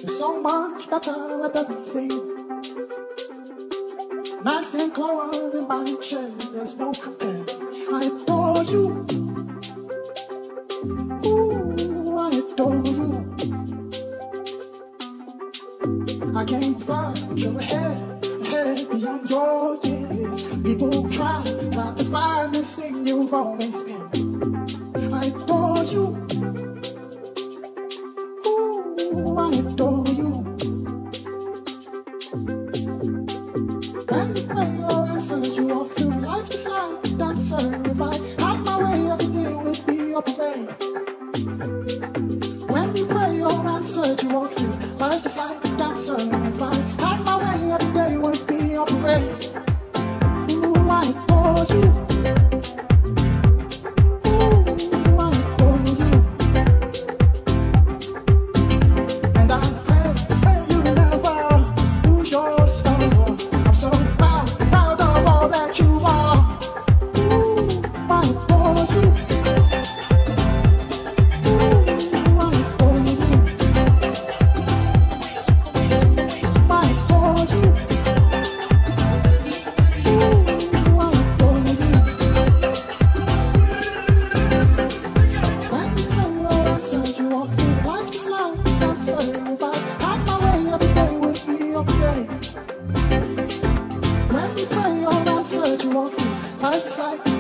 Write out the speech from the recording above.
You're so much better with everything. Nice and clover in my chair, there's no compare. I adore you. Ooh, I adore you. I can't find your head beyond your years. People try to find this thing you've always been. I adore you. Ooh, I adore you. When you pray or answer, you walk through life just like a dancer. If I had my way, every day would be a parade. When you pray or answer, you walk through life just like a dancer. If I had my way, every day would be a parade. Ooh, I adore you. Ooh, I adore you. And I pray you never lose your star. I'm so proud of all that you are. Ooh, I adore you. Ooh, I adore you. I adore you. Ooh, I adore you. When you pray or answer, you walk through life just like a dancer. If I had my way, every day would be a parade. When you pray or answer, you walk through life just like